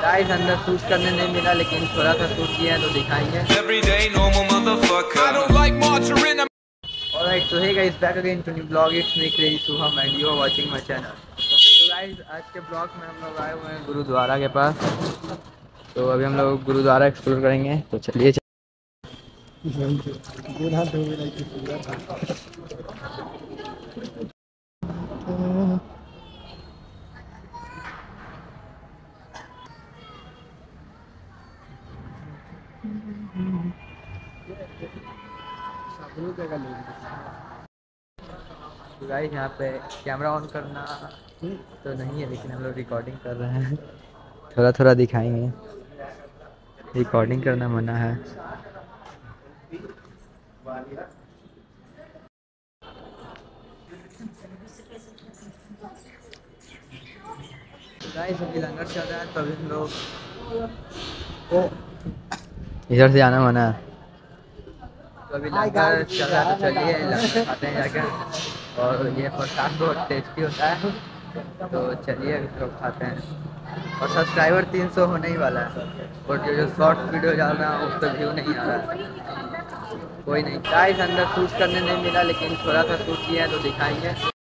Guys अंदर shoot करने नहीं मिला, लेकिन थोड़ा सा शूट किया है तो दिखाएंगे। Alright, so hey guys, back again to new vlog. It's me Crazy Suham and you are watching my channel. तो गाइस आज के ब्लॉग में हम लोग आए हुए हैं गुरुद्वारा के पास। तो अभी हम लोग गुरुद्वारा एक्सप्लोर करेंगे, तो चलिए। तो गाइस यहाँ पे कैमरा ऑन करना तो नहीं है, लेकिन हम लोग रिकॉर्डिंग कर रहे हैं। थोड़ा थोड़ा दिखाएंगे, रिकॉर्डिंग करना मना है। गाइस अभी लंगर चल रहा है, तो अभी हम लोग इधर से जाना मना है। तो अभी लंगर चल रहा है, तो चलिए लंगर खाते हैं जाकर। और ये प्रसाद बहुत टेस्टी होता है, तो चलिए लोग खाते हैं। और सब्सक्राइबर 300 होने ही वाला है, और जो शॉर्ट वीडियो डाल रहा है उस पर व्यू नहीं आ रहा है। कोई नहीं, गाइस अंदर शूट करने नहीं मिला, लेकिन थोड़ा सा शूट किया है तो दिखाएंगे।